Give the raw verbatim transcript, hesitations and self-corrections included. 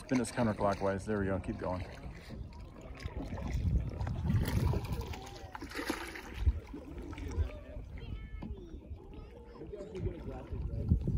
Spin this counterclockwise. There we go. Keep going. You guys can get a graphic, right?